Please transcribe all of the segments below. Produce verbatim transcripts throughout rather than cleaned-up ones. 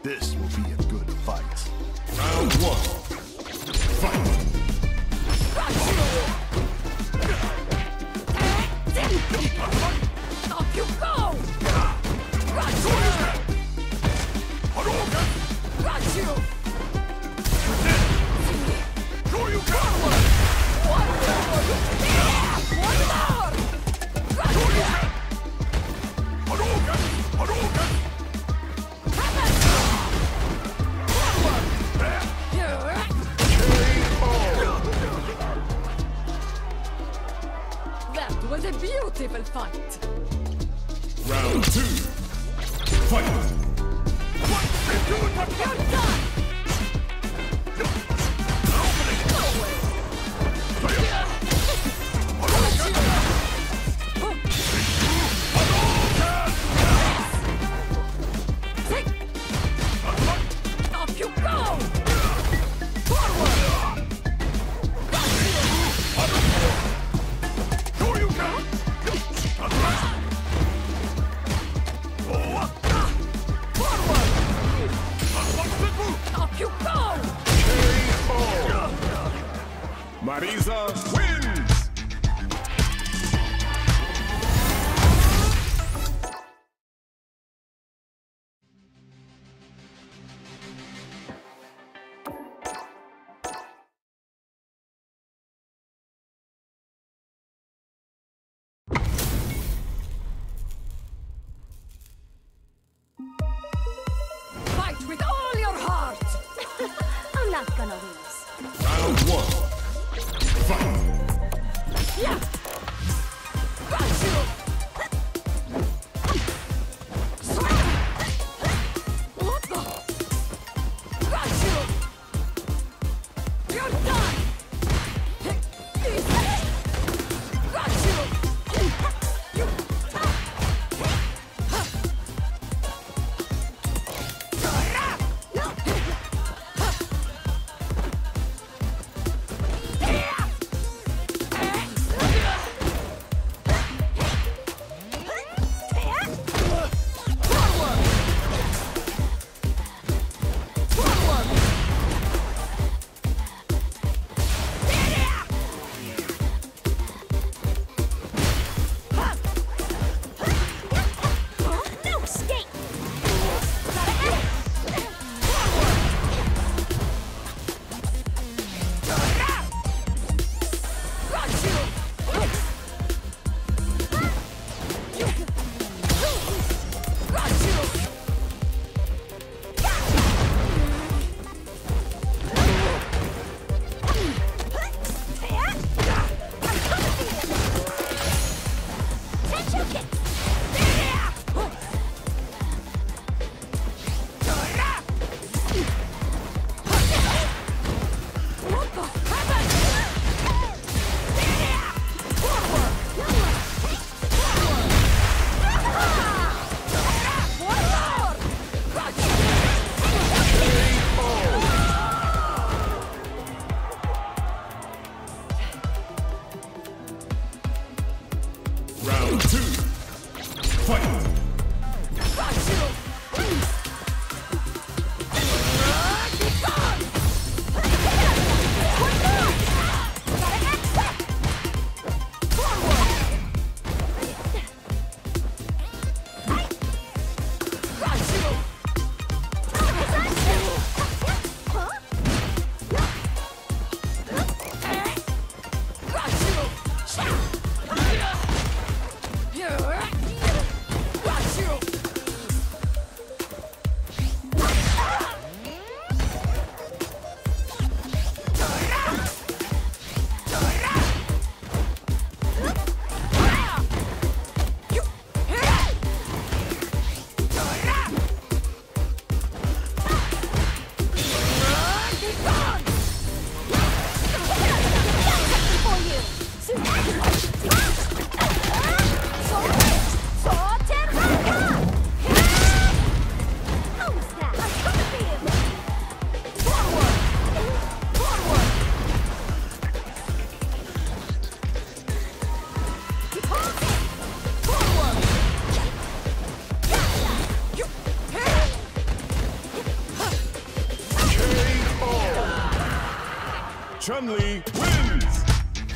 This will be a good fight. Round one. Fight! Off you go! Got you! Sure you got One more! Yeah! One more! Got you! Hadouken! Hadouken! That was a beautiful fight! Round two. Fight! You're done! Off you go! Forward! Sure you got Off you go! Marisa wins! Fight with all your heart! I'm not gonna lose. Round one. Fight! Yeah! Got you! What the? Got you! You're done! Easy! Got you! You... Chun-Li wins!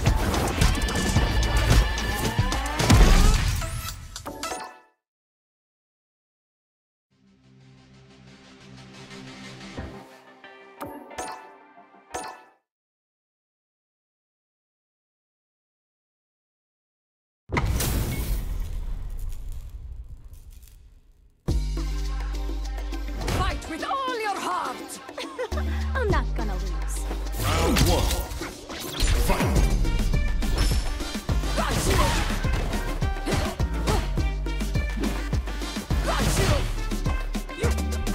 Fight with all your heart! I'm not gonna lose. Round one. Fight! Got you! Got you! You!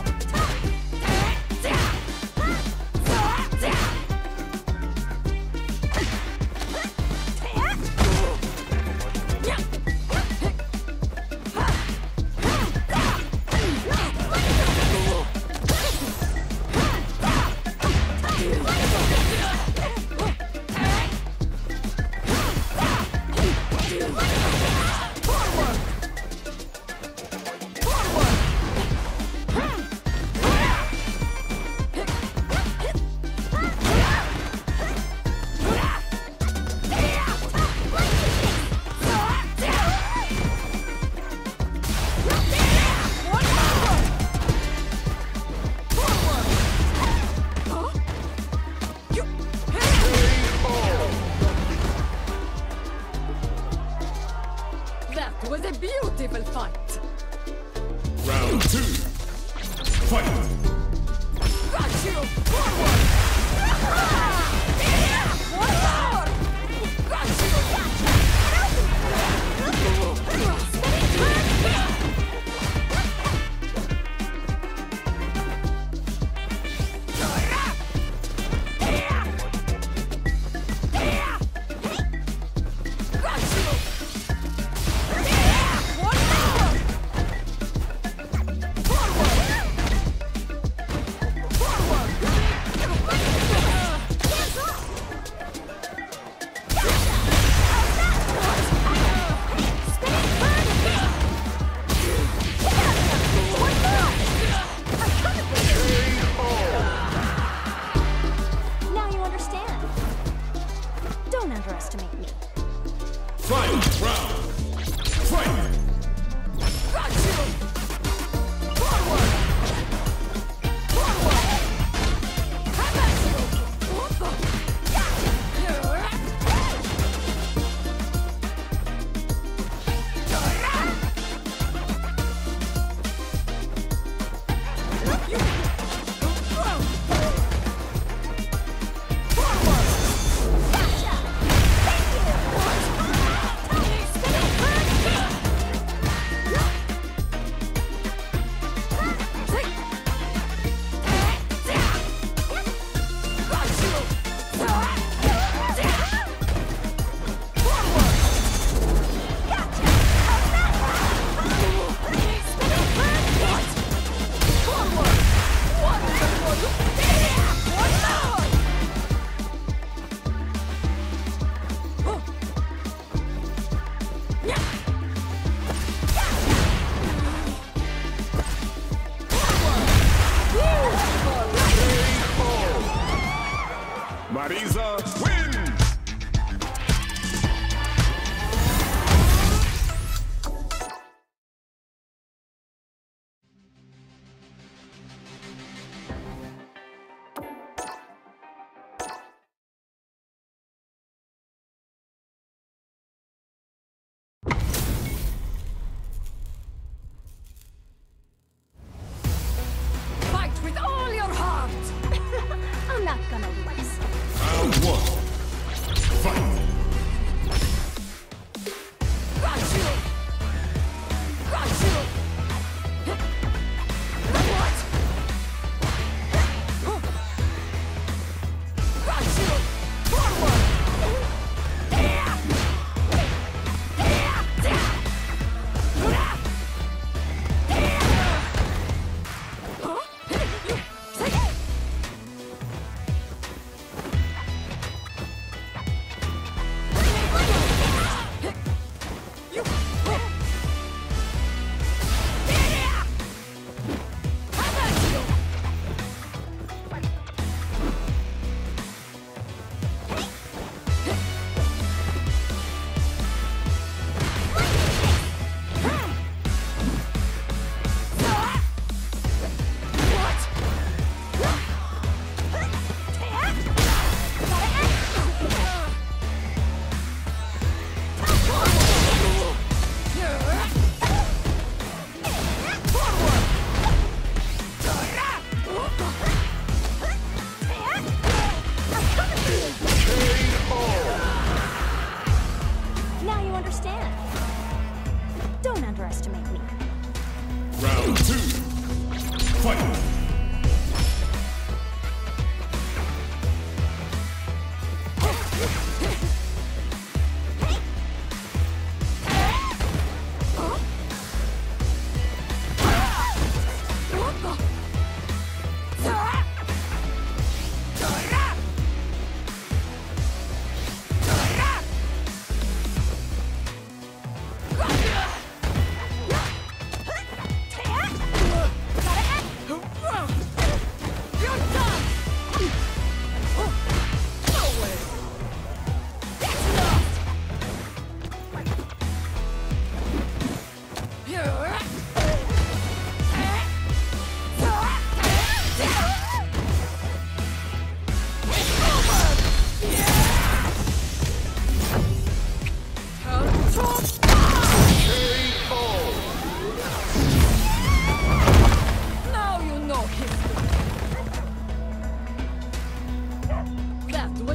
That was a beautiful fight! Round two. Fight! Got you! Forward! One more! Got you! Now you understand. Don't underestimate me. Fight! Round! Fight! Got you! Forward! Forward! How about you? What the? Marisa wins! Fight with all your heart! I'm not gonna lose. Round one. Fight! Got you! Got you! What? Got you! Forward!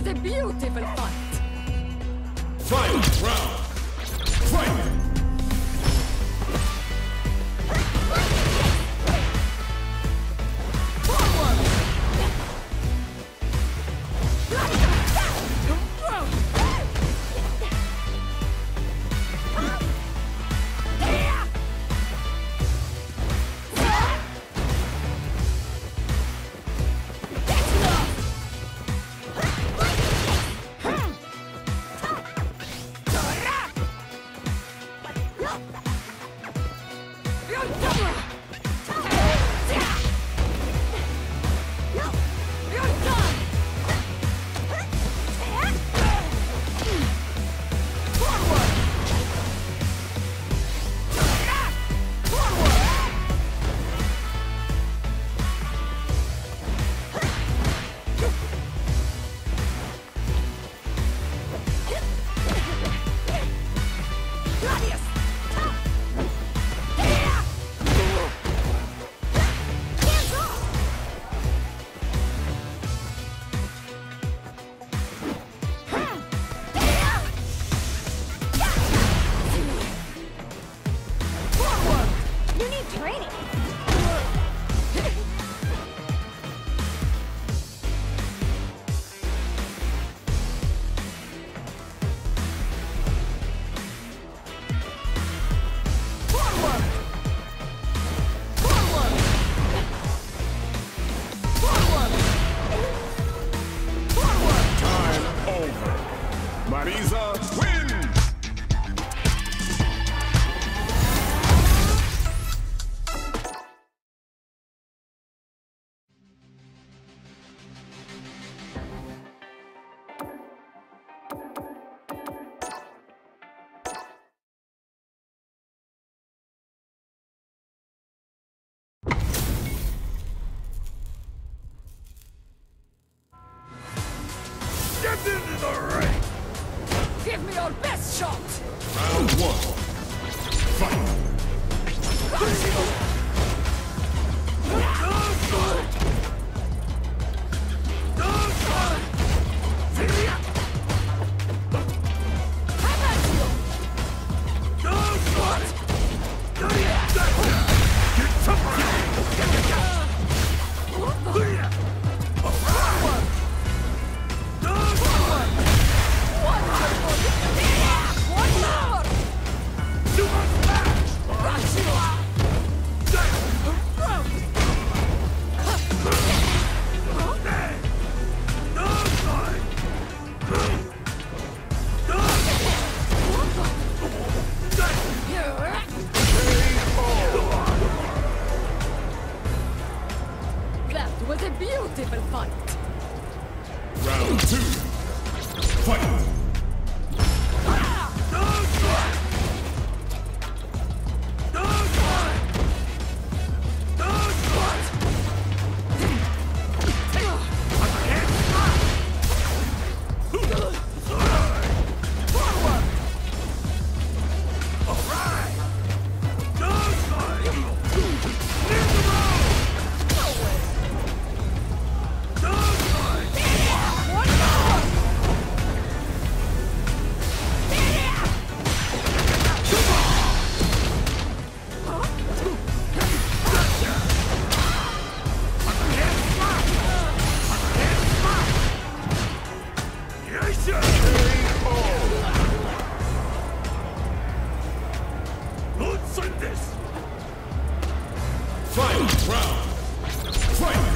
was a beautiful fight. Final round. Fight! Marisa wins! Get into the ring! Give me your best shot! Round one. Fight! That was a beautiful fight. Round two. Fight! Final round. Fight!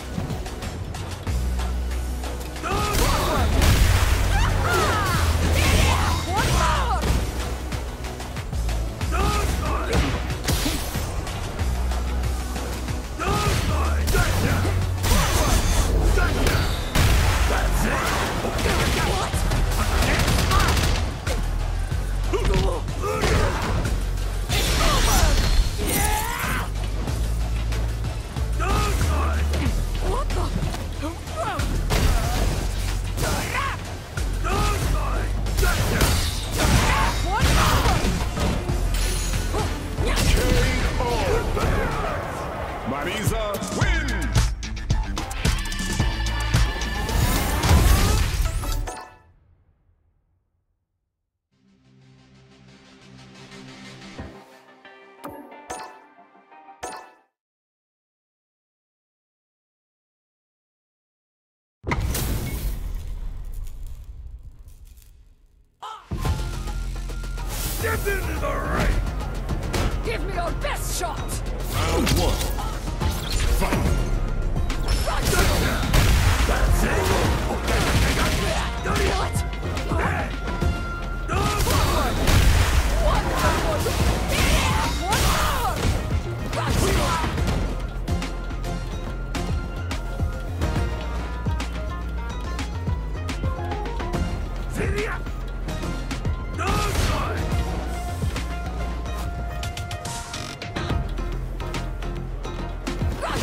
Ah! Get into the ring! Give me your best shot! Round one. Fight. Right. That's it! What? No! Forward! One more! One more! Right. Syria! No side! Right.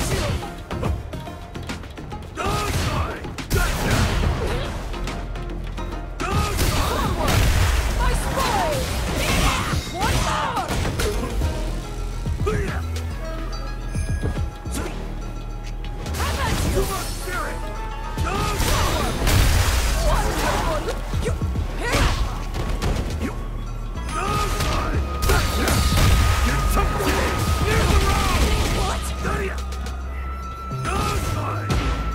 No side! Gotcha! No side! Forward! My spine! One more! Syria! How about Too you? much spirit! No side! Forward! One more! You... Here! You... No side! Gotcha! You took me! Near the road! What? Syria! No side!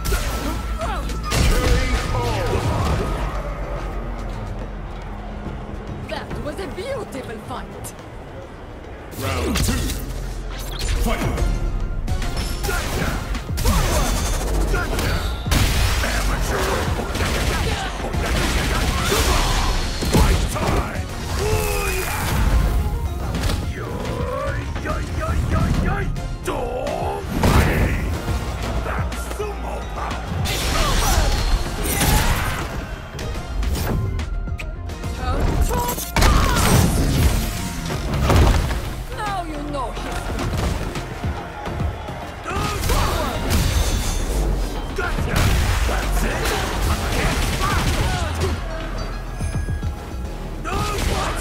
That was a beautiful fight. Round two. Fight. Gotcha! Forward! Gotcha! Amateur! Come on! Fight time! Ooh, yeah! Yoy, yoy, yoy, yoy, yoy! Don't fight! That's sumo power! Turn top! Now you know him. No forward! Gotcha! That's it! I can't stop! No what?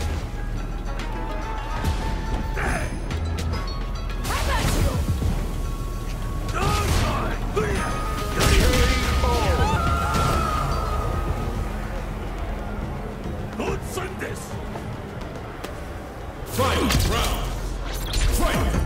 Hey! How about you? No side! Hurry up! Don't send this! Final round. Fight.